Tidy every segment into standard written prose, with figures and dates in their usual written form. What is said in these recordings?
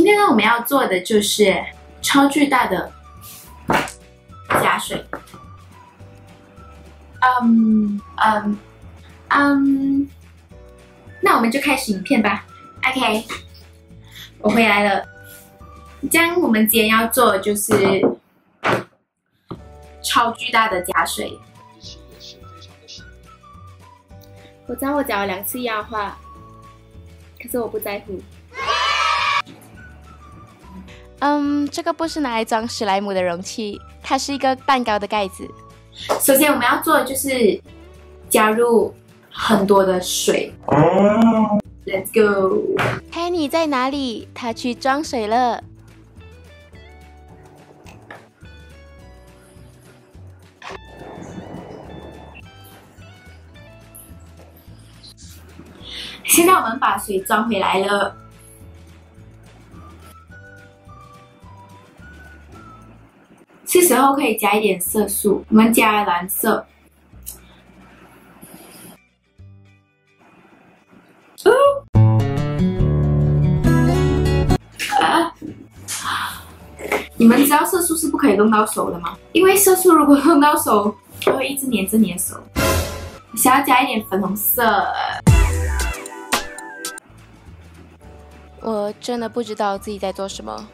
今天呢，我们要做的就是超巨大的加水。那我们就开始影片吧。OK， 我回来了。这样我们今天要做的就是超巨大的加水。我知道我讲了2次压话，可是我不在乎。 这个不是拿来装史莱姆的容器，它是一个蛋糕的盖子。 首先我们要做的就是加入很多的水。Let's go。 Penny 在哪里？他去装水了。 现在我们把水装回来了。是时候可以加一点色素，我们加蓝色。你们知道色素是不可以弄到手的吗？因为色素如果弄到手，就会一直黏着你的手。想要加一点粉红色。 我真的不知道自己在做什么。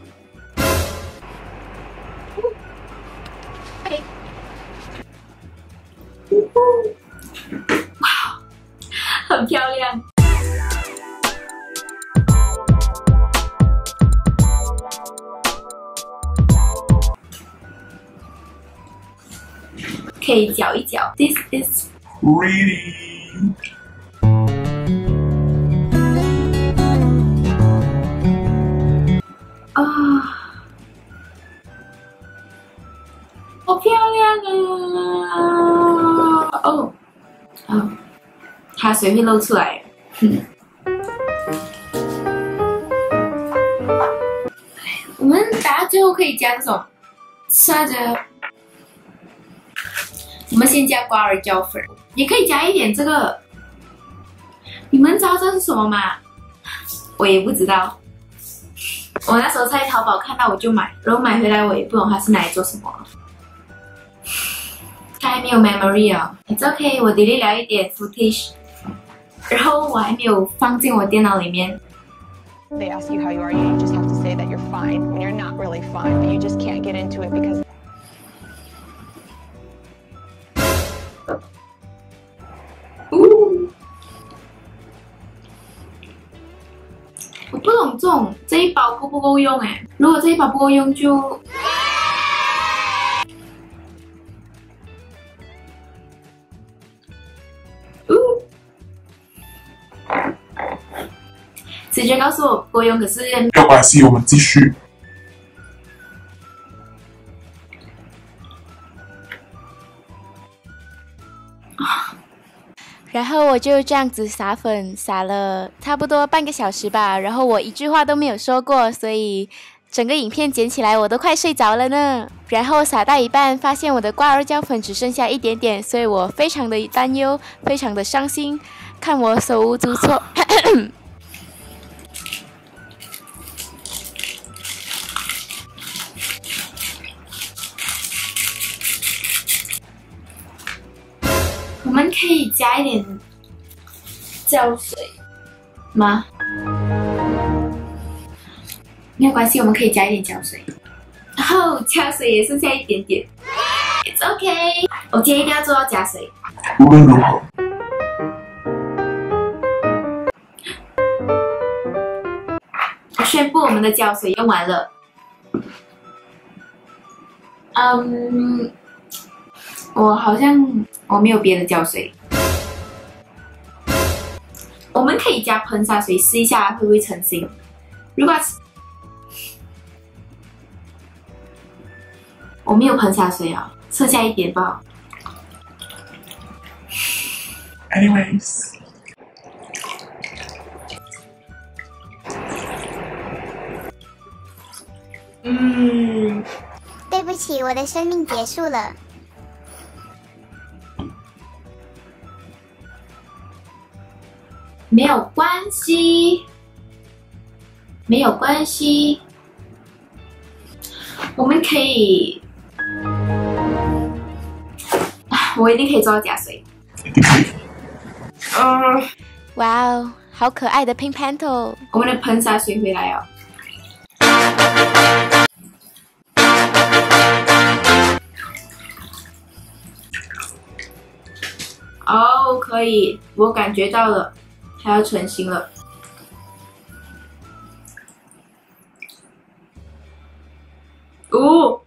哇，很漂亮。可以搅一搅。This is ready。 好漂亮啊！哦，它水会漏出来。我们打到最后可以加这种沙着。我们先加瓜尔椒粉，也可以加一点这个。你们知道这是什么吗？我也不知道。我那时候在淘宝看到我就买，然后买回来我也不懂它是拿来做什么。它还没有 memory 哦 ，It's OK， 我 delete 了一点 footage， 然后我还没有放进我电脑里面。 They ask you how you are, you just have to say that you're fine when you're not really fine, but you just can't get into it because. 我不懂这一包够不够用哎？如果这一包不够用就。直觉告诉我不够用，可是没有关系，我们继续。 然后我就这样子撒粉，撒了差不多半个小时吧。然后我一句话都没有说过，所以整个影片剪起来我都快睡着了呢。然后撒到一半，发现我的瓜尔椒粉只剩下一点点，所以我非常的担忧，非常的伤心，看我手无足措。 我们可以加一点胶水吗？没有关系，我们可以加一点胶水。然后加水也剩下一点点 ，It's OK。我今天一定要做到加水。 无论如何， 我宣布我们的胶水用完了。我好像我没有别的胶水。我们可以加喷砂水试一下会不会成型。如果我没有喷砂水啊，剩下一点吧。 anyways， 对不起，我的生命结束了。 没有关系。 没有关系，我们可以，我一定可以做到加水。 哇哦，好可爱的 Pink Panto！ 我们的喷洒水回来哦。哦，可以，我感觉到了，它要成型了。哦，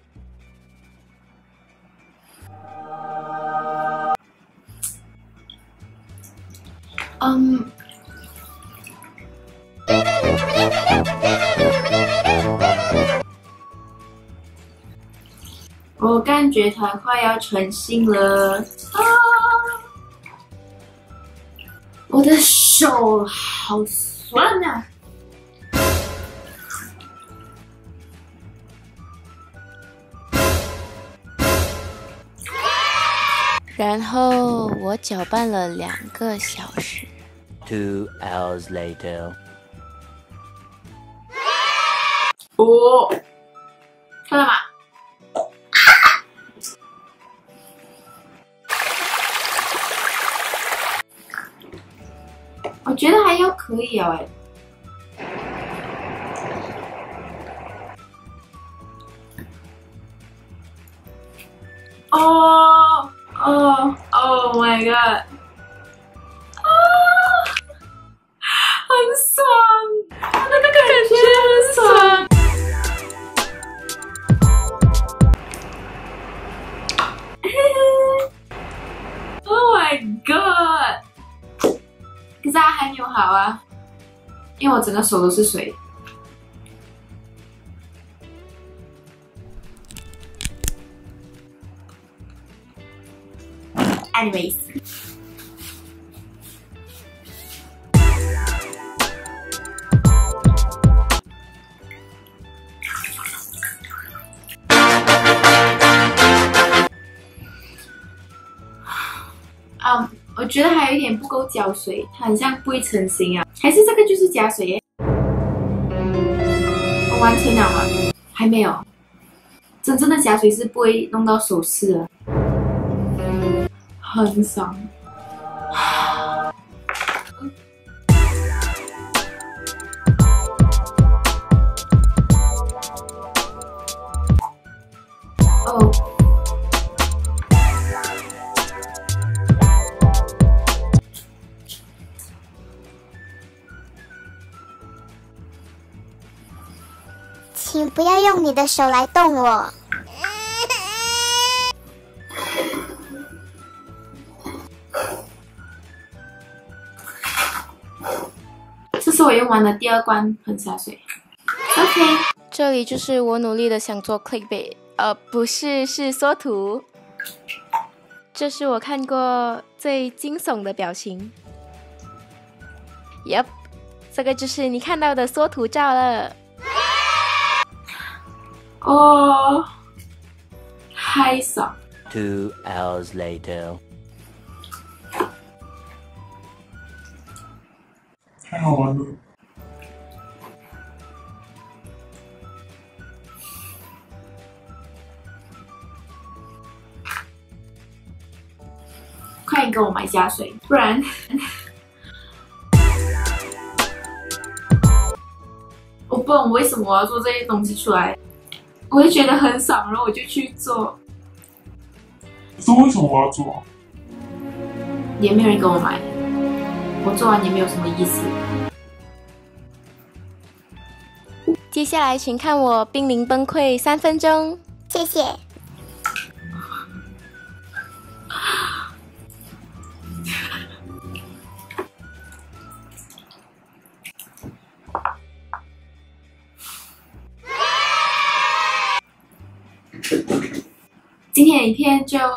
我感觉它快要成型了啊！我的手好酸啊！ 然后我搅拌了2个小时。 2 hours later. 哦，看到吗？我觉得还要可以哦，哎。哦哦 ，Oh my god！ 啊，很爽，那个感觉很爽。Oh my god！ 可是它还没有好啊，因为我整个手都是水。Anyways， 我觉得还有一点不够胶水，它很像不会成型啊，还是这个就是加水耶？我完成了吗？还没有，真正的加水是不会弄到手刺的。很爽。哦。 请不要用你的手来动我。 这是我用完的第2罐喷洒水。OK， 这里就是我努力的想做 clickbait， 不是，是缩图。这是我看过最惊悚的表情。Yep， 这个就是你看到的缩图照了。 哦，太爽。 2 hours later. 太好玩了。 快点给我买加水，不然我不懂为什么我要做这些东西出来。我会觉得很爽，然后我就去做。 可是为什么我要做？ 也没有人跟我买，我做完也没有什么意思。 接下来，请看我濒临崩溃3分钟。 谢谢。 今天的影片就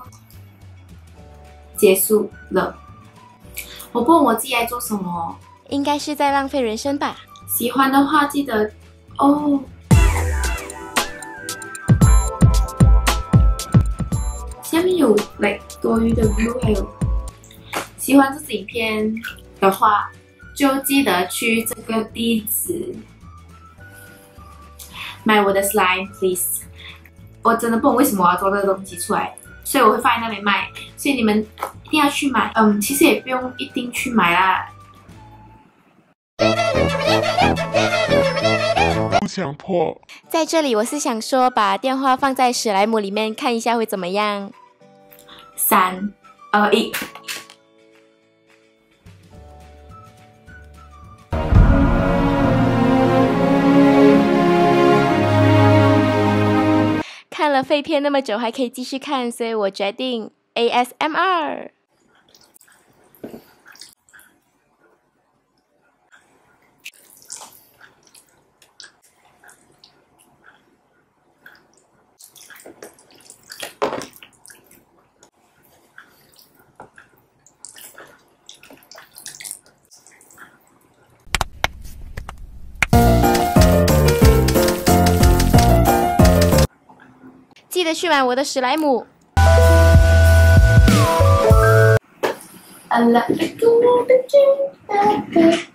结束了。我不问我自己在做什么， 应该是在浪费人生吧。 喜欢的话记得哦。下面有多余的 blue， 还有喜欢这支影片的话，就记得去这个地址买我的 slime please。我真的不懂为什么我要做这个东西出来，所以我会放在那边卖，所以你们一定要去买。其实也不用一定去买啦。 不强迫。 在这里，我是想说，把电话放在史莱姆里面看一下会怎么样。 3、2、1。 看了废片那么久，还可以继续看，所以我决定 ASMR。记得去买我的史莱姆。 I love you.